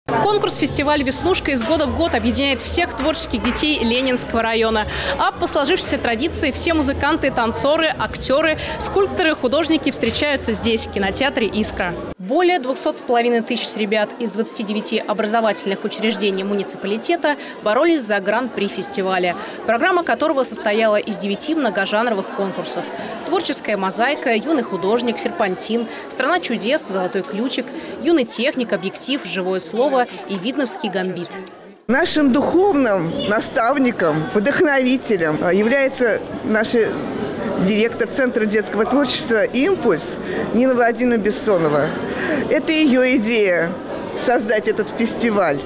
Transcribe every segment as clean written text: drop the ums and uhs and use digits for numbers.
Конкурс-фестиваль «Веснушка» из года в год объединяет всех творческих детей Ленинского района. А по сложившейся традиции все музыканты, танцоры, актеры, скульпторы, художники встречаются здесь, в кинотеатре «Искра». Более 200,5 тысяч ребят из 29 образовательных учреждений муниципалитета боролись за гран-при фестиваля, программа которого состояла из 9 многожанровых конкурсов. Творческая мозаика, юный художник, серпантин, страна чудес, золотой ключик, юный техник, объектив, живое слово и видновский гамбит. Нашим духовным наставником, вдохновителем является наша директор Центра детского творчества «Импульс» Нина Владимировна Бессонова. Это ее идея – создать этот фестиваль.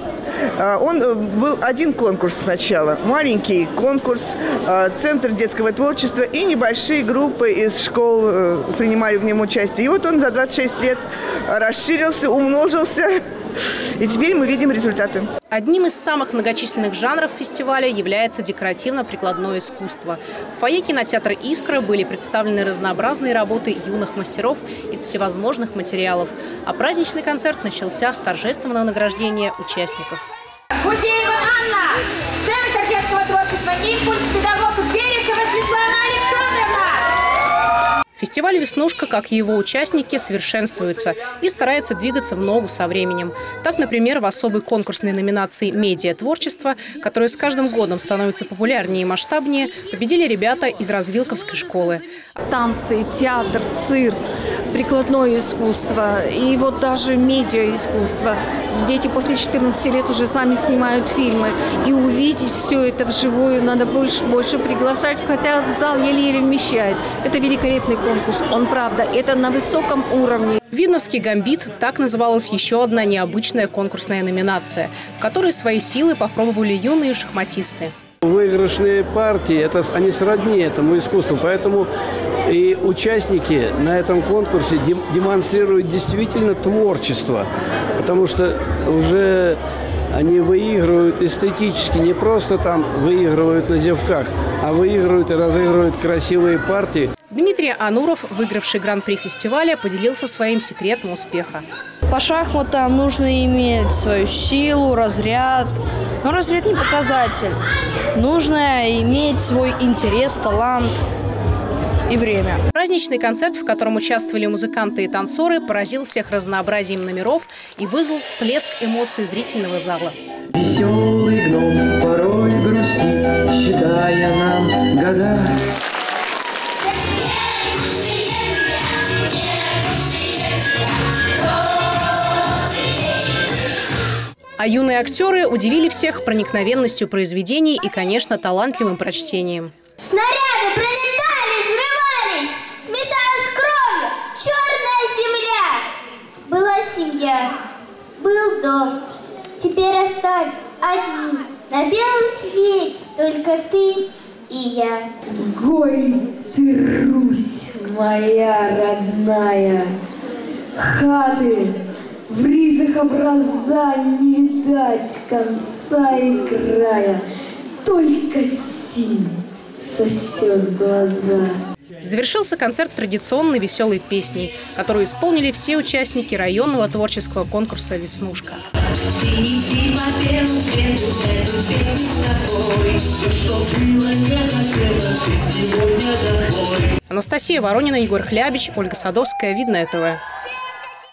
Он был один конкурс сначала, маленький конкурс, Центр детского творчества и небольшие группы из школ принимали в нем участие. И вот он за 26 лет расширился, умножился, и теперь мы видим результаты. Одним из самых многочисленных жанров фестиваля является декоративно-прикладное искусство. В фойе кинотеатра «Искра» были представлены разнообразные работы юных мастеров из всевозможных материалов. А праздничный концерт начался с торжественного награждения участников. Гудеева Анна, Центр детского творчества «Импульс», педагог Бересова Светлана Александровна. Фестиваль «Веснушка», как и его участники, совершенствуется и старается двигаться в ногу со временем. Так, например, в особой конкурсной номинации «Медиа-творчество», которая с каждым годом становится популярнее и масштабнее, победили ребята из Развилковской школы. Танцы, театр, цирк, прикладное искусство и вот даже медиа-искусство. Дети после 14 лет уже сами снимают фильмы. И увидеть все это вживую надо больше приглашать, хотя зал еле-еле вмещает. Это великолепный конкурс. Он, правда, это на высоком уровне. «Видновский гамбит» – так называлась еще одна необычная конкурсная номинация, в которой свои силы попробовали юные шахматисты. Выигрышные партии, они сродни этому искусству, поэтому и участники на этом конкурсе демонстрируют действительно творчество, потому что уже они выигрывают эстетически, не просто там выигрывают на зевках, а выигрывают и разыгрывают красивые партии. Дмитрий Ануров, выигравший гран-при фестиваля, поделился своим секретом успеха. По шахматам нужно иметь свою силу, разряд. Но разряд не показатель. Нужно иметь свой интерес, талант и время. Праздничный концерт, в котором участвовали музыканты и танцоры, поразил всех разнообразием номеров и вызвал всплеск эмоций зрительного зала. Веселый гном порой грустит, считая нам года. А юные актеры удивили всех проникновенностью произведений и, конечно, талантливым прочтением. Снаряды пролетали, взрывались, смешалась с кровью, черная земля. Была семья, был дом, теперь остались одни. На белом свете только ты и я. Гой ты, Русь моя родная, хаты в ризах образа не видать конца и края, только синь сосет глаза. Завершился концерт традиционной веселой песней, которую исполнили все участники районного творческого конкурса «Веснушка». Анастасия Воронина, Егор Хлябич, Ольга Садовская, Видное ТВ.